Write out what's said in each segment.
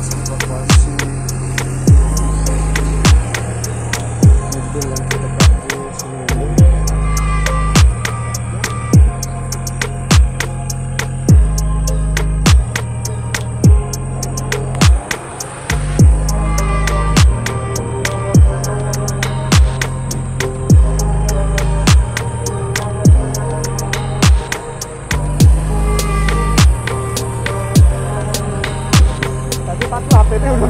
lokasi evakuasi mobil yang terdapat di Semeru. HP-nya udah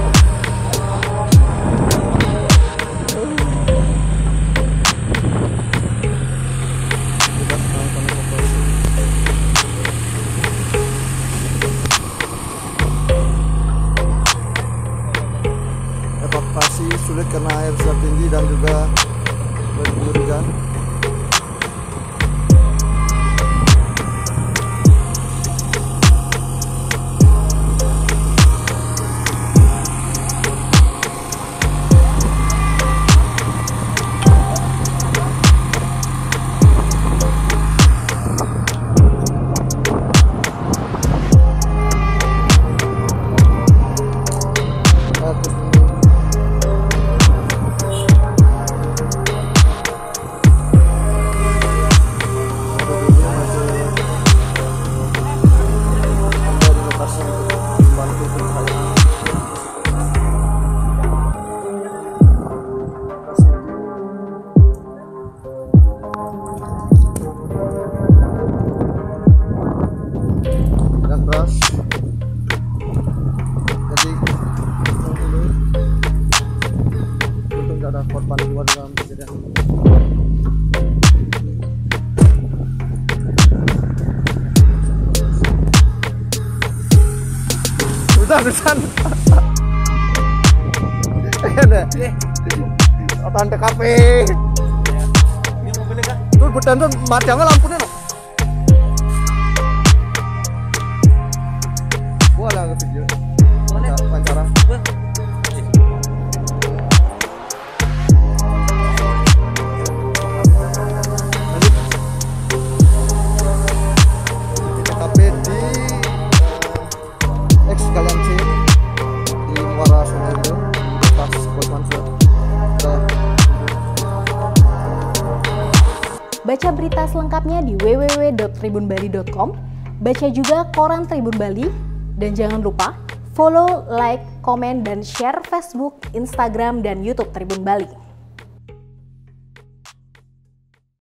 evakuasi sulit karena air sudah tinggi dan juga berguyur. Ada korban jiwa dalam kejadian ini. Udah. Ada. Otan TKP. Ini mobilnya kah? Tuh bedan madangnya lampunya no. Boleh ke video. Wawancara. Baca berita selengkapnya di www.tribunbali.com, baca juga koran Tribun Bali, dan jangan lupa follow, like, komen, dan share Facebook, Instagram, dan YouTube Tribun Bali.